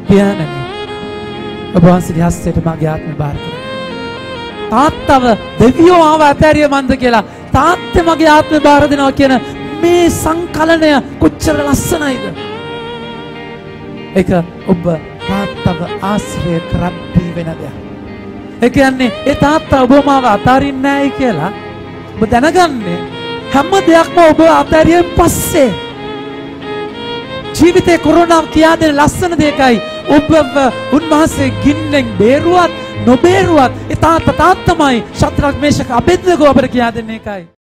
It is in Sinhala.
පියාණනි ඔබ වහන්සේගේ හස්තයට මගේ ආත්මය බාර කරගන්න. තාත්තව දෙවියෝ ආව ඇතැරිය මන්ද කියලා තාත්තේ මගේ ආත්මය බාර දෙනවා කියන මේ සංකලනය කොච්චර ලස්සනයිද? ඒක ඔබ තාත්තව ආශ්‍රය කරද්දී වෙන දෙයක්. ඒ කියන්නේ ඒ තාත්තා ඔබ මාව අතාරින්නේ නැහැ කියලා ඔබ දැනගන්නේ හැම දෙයක්ම ඔබ අතාරියෙන් පස්සේ. ජීවිතේ කොරෝනා කියා දෙන ලස්සන දෙයකයි ඔබව උන්වහන්සේ ගින්නෙන් බේරුවත් නොබේරුවත් ඒ තාත්තමයි ශත්‍රක් මේෂක අබෙද්නගෝ අපිට කියා දෙන්නේ ඒකයි.